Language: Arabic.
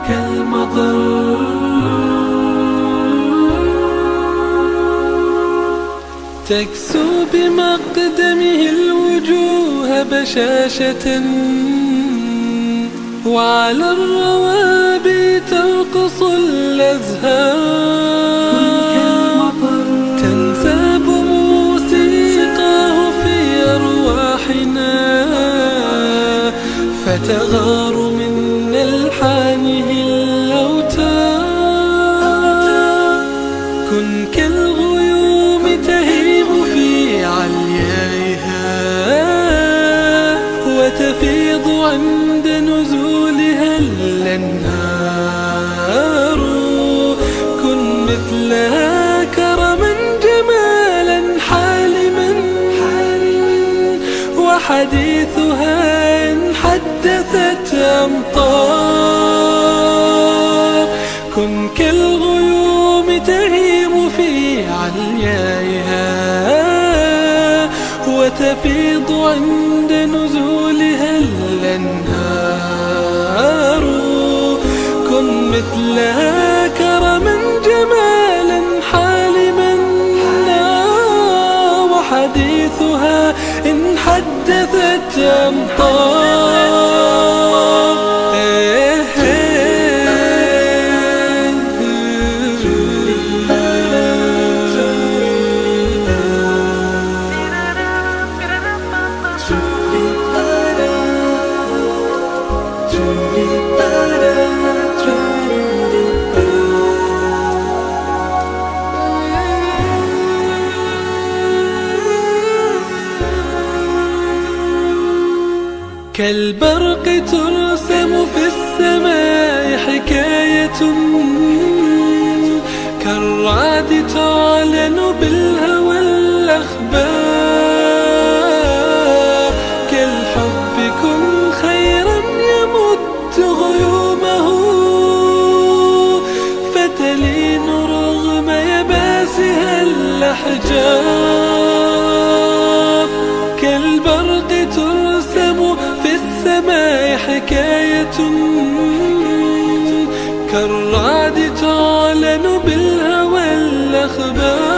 كالمطر تكسو بمقدمه الوجوه بشاشة، وعلى الروابي ترقص الأزهار، تنساب موسيقاه في أرواحنا، فتغار من ألحانه الأوتار. كن كالغيوم تهيم في عليائها، وتفيض عند نزولها الأنهار. كن مثلها كرما جمالا حالما، وحديثها إن حدثت أمطار. كن كالغيوم تهيم في عليائها، وتفيض عند نزولها الأنهار. كن مثلها كرما جمالا حالما، وحديثها إن حدثت أمطار. كالبرق ترسم في السماء حكاية، كالرعد تعلن بالهوى الأخبار. كالحب كن خيرا يمد غيومه، فتلين رغم يباسها الأحجار. كالبرق ترسم في السماء حكاية، كالرعد تعلن بالهوى الأخبار.